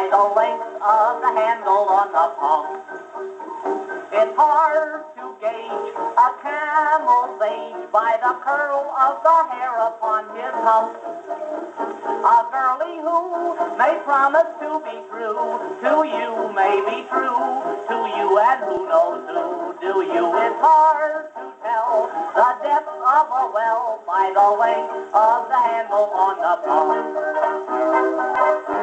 by the length of the handle on the pump. It's hard to gauge a camel's age by the curl of the hair upon his hump. A girlie who may promise to be true to you may be true to you, and who knows who do you. It's hard to tell the depth of a well by the length of the handle on the pump.